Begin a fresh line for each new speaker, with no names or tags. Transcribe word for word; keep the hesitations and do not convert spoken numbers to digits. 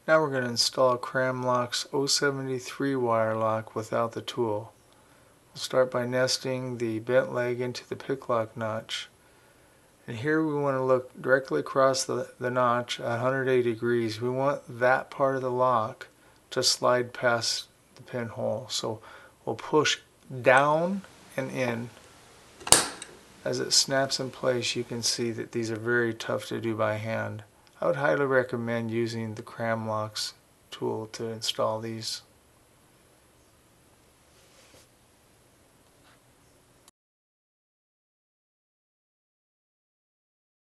Now we're going to install a Kramm-Lox oh seventy-three wire lock without the tool. We'll start by nesting the bent leg into the pick lock notch. And here we want to look directly across the, the notch at one hundred eighty degrees. We want that part of the lock to slide past the pinhole. So we'll push down and in. As it snaps in place, you can see that these are very tough to do by hand. I would highly recommend using the Kramm-Lox tool to install these.